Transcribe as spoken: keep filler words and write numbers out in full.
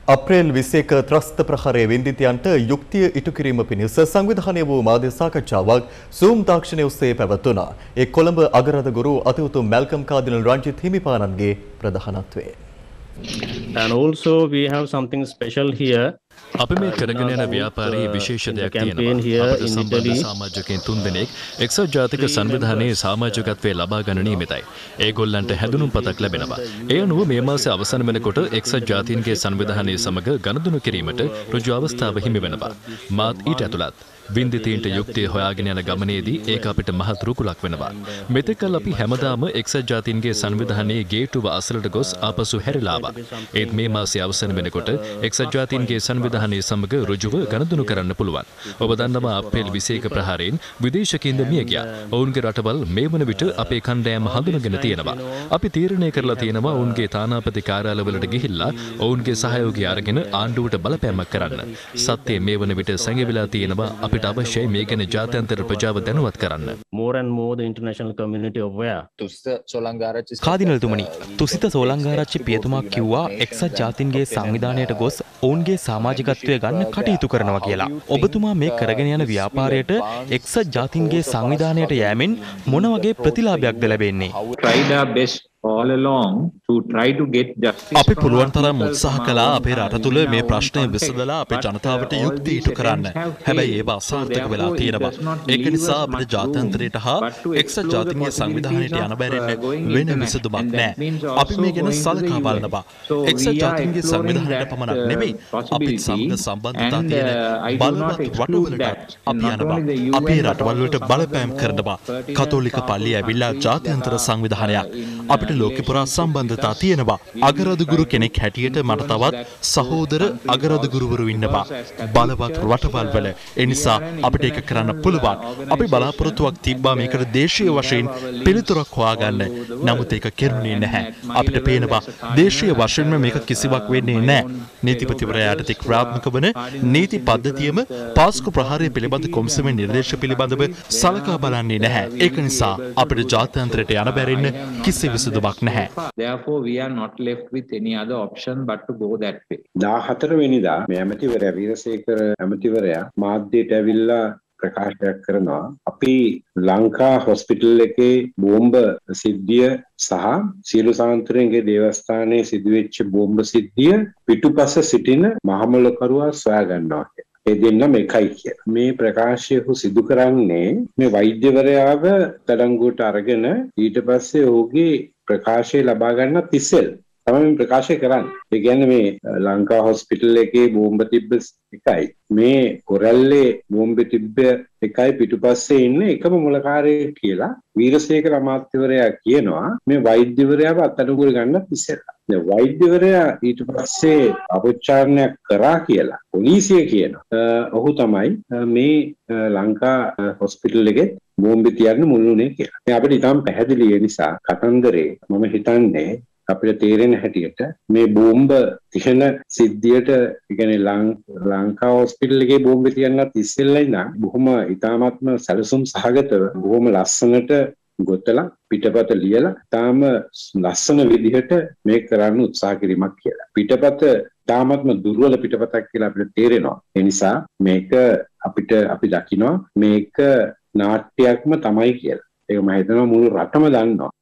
අප්‍රේල් විසිඑක ත්‍රස්ත ප්‍රහාරයේ වින්දිතයන්ට යුක්තිය ඉටු කිරීම පිණිස සංවිධානය වූ මාධ්‍ය සාකච්ඡාවක් Zoom තාක්ෂණය ඔස්සේ පැවැත්වුණා. ඒ කොළඹ අගරාධගුරු අතිඋතුම් මැල්කම් කාදිනල් රංජිත් හිමිපාණන්ගේ ප්‍රධානත්වයෙන්. And also we have something special here. අපි මේ කරගෙන යන ව්‍යාපාරයේ විශේෂ දෙයක් තියෙනවා. අපට සම්බන්ධ සමාජිකයන් තුන්දෙනෙක් එක්සත් ජාතික සංවිධානයේ සමාජිකත්වයේ ලබා ගන්න නියමිතයි. ඒගොල්ලන්ට හැඳුනුම්පතක් ලැබෙනවා. ඒ අනුව මේ මාසයේ අවසන් වෙනකොට එක්සත් ජාතීන්ගේ සංවිධානයේ සමග ගනුදෙනු කිරීමට ඍජු අවස්ථාව හිමි වෙනවා. මාත් ඊට ඇතුළත්. වින්දිතීන්ට යුක්තිය හොයාගෙන යන ගමනේදී ඒක අපිට මහත් රුකුලක් වෙනවා. මෙතෙකල් අපි හැමදාම එක්සත් ජාතීන්ගේ සංවිධානයේ ගේට්ටුව අසලට ගොස් ආපසු හැරිලා ආවා. ඒත් මේ මාසයේ අවසන් වෙනකොට එක්සත් ජාතීන්ගේ සංවිධානයේ සමග ඍජුව ගනුදෙනු කරන්න පුළුවන්. ඔබ දන්නවා අප්‍රේල් විසිඑක ප්‍රහාරයෙන් විදේශිකින්ද මිය ගියා. ඔවුන්ගේ රටවල් මේ වන විට අපේ කණ්ඩායම හඳුනගෙන තියෙනවා. අපි තීරණය කරලා තියෙනවා ඔවුන්ගේ තානාපති කාර්යාලවලට ගිහිල්ලා ඔවුන්ගේ සහයෝගය අරගෙන ආණ්ඩුවට බලපෑමක් කරන්න. සත්‍යය මේ වන විට සංගෙවිලා තියෙනවා. අපි අවශ්‍යයි මේ ගැන ජාත්‍යන්තර ප්‍රජාව දැනුවත් කරන්න. More and more the international community aware. කාදිනල්තුමනි, තුසිත සෝලංගාරච්චි පියතුමා කිව්වා එක්සත් ජාතීන්ගේ සංවිධානයට ගොස් ඔවුන්ගේ සමාජිකත්වය ගන්න කටයුතු කරනවා කියලා. ඔබතුමා මේ කරගෙන යන ව්‍යාපාරයට එක්සත් ජාතීන්ගේ සංවිධානයට යෑමෙන් මොන වගේ ප්‍රතිලාභයක්ද ලැබෙන්නේ? all along to try to get justice. අපි පුළුවන් තරම් උත්සාහ කළා අපේ රට තුළ මේ ප්‍රශ්නය විසඳලා අපේ ජනතාවට යුක්තිය ඉටු කරන්න. හැබැයි ඒව අසාර්ථක වෙලා තියෙනවා. ඒක නිසා අපිට ජාත්‍යන්තරයට හා එක්සත් ජාතීන්ගේ සංවිධානයට යන බැරින්නේ වෙන විසඳුමක් නැහැ. අපි මේ ගැන සලකා බලනවා. එක්සත් ජාතීන්ගේ සංවිධානයට පමණක් නෙමෙයි අපිත් සමග සම්බන්ධතා තියෙන බලවත් රටවලට අපි යනවා. අපේ රටවල් වලට බලපෑම් කරනවා. කතෝලික පල්ලිය ඇවිල්ලා ජාත්‍යන්තර සංවිධානයක්. අපිට ලෝකෙ පුරා සම්බන්ධතා තියෙනවා. අගරාධගුරු කෙනෙක් හැටියට මට තවත් සහෝදර අගරාධගුරුවරු ඉන්නවා. බලවත් රටවල් වල. ඒ නිසා අපිට ඒක කරන්න පුළුවන්. අපි බලාපොරොත්තුවක් තිබ්බා මේකට දේශීය වශයෙන් පිළිතුරක් හොයාගන්න. නමුත් ඒක කෙරුණේ නැහැ. අපිට පේනවා දේශීය වශයෙන්ම මේක කිසිවක් වෙන්නේ නැහැ. නීතිපතිවරයාට තික් ක්‍රියාත්මක වන නීති පද්ධතියම පාස්කු ප්‍රහාරය පිළිබඳ කොමිසමේ නිර්දේශ පිළිබඳව සලකා බලන්නේ නැහැ. ඒක නිසා අපිට ජාත්‍යන්තරයට යන බැරින්න කිසි විසඳුමක් නැහැ. Therefore we are not left with any other option but to go that way. දාහතර වෙනිදා මේ ඇමතිවරයා වීරසේකර ඇමතිවරයා මාධ්‍යයට ඇවිල්ලා ප්‍රකාශයක් කරනවා අපි ලංකා හොස්පිටල් එකේ බෝම්බ සිද්ධිය සහ සීල සාන්තරේගේ දේවස්ථානයේ සිදුවෙච්ච බෝම්බ සිද්ධිය පිටුපස සිටින මහමොලකරුවා සොයා ගන්නවා කියලා. ඒ දෙන්නම එකයි කියලා. මේ ප්‍රකාශය ඔහු සිදු කරන්නේ මේ වෛද්‍යවරයාව තඩංගුවට අරගෙන ඊට පස්සේ ඔහුගේ ප්‍රකාශය ලබා ගන්නත් ඉස්සෙල් තමයි ප්‍රකාශය කරන්නේ. ඒ කියන්නේ මේ ලංකා හොස්පිටල් එකේ බෝම්බ තිබ්බ එකයි මේ කොරැල්ලේ බෝම්බ තිබ්බ එකයි පිටුපස්සේ ඉන්න එකම මොලකාරයෙක් කියලා වීරසේකර අමාත්‍යවරයා කියනවා මේ වෛද්‍යවරයාව අත්අඩංගුවට ගන්නත් ඉස්සෙල්ලා. දැන් වෛද්‍යවරයා ඊට පස්සේ අපොච්චාරණයක් කරා කියලා පොලිසිය කියනවා. ඔහු තමයි මේ ලංකා හොස්පිටල් එකේ බෝම්බ තියන්න මුල්ුණේ කියලා. මේ අපිට ඊටම පැහැදිලි ඒ නිසා කතන්දරේ මම හිතන්නේ අපිට තේරෙන හැටියට මේ බෝම්බ තියන සිද්ධියට කියන්නේ ලංකා හොස්පිටල් එකේ බෝම්බ තියන්නත් ඉස්සෙල්ලා ඉඳන් බොහොම ඊටාත්ම සැලසුම් සහගතව බොහොම ලස්සනට ගොතලා පිටපත ලියලා තාම ලස්සන විදිහට මේක කරන්න උත්සාහ කිරීමක් කියලා. පිටපත තාමත්ම දුර්වල පිටපතක් කියලා අපිට තේරෙනවා. ඒ නිසා මේක අපිට අපි දකිනවා මේක නාට්‍යයක්ම තමයි කියලා. ඒක මම හිතනවා මුළු රටම දන්නවා.